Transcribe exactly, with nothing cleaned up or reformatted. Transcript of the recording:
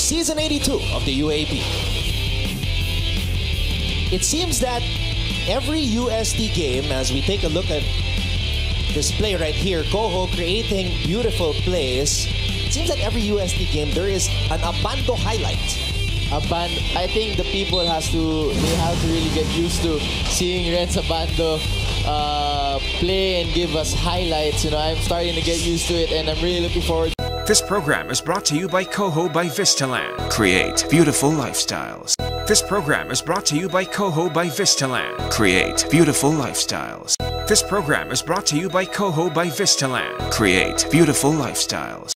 Season eighty-two of the U A P. It seems that every U S T game, as we take a look at this play right here, Coho creating beautiful plays. It seems like every U S T game there is an Abando highlight. Aban, I think the people has to they have to really get used to seeing Renz Abando uh, play and give us highlights. You know, I'm starting to get used to it, and I'm really looking forward. This program is brought to you by Coho by Vistaland. Create beautiful lifestyles. This program is brought to you by Coho by Vistaland. Create beautiful lifestyles. This program is brought to you by Coho by Vistaland. Create beautiful lifestyles.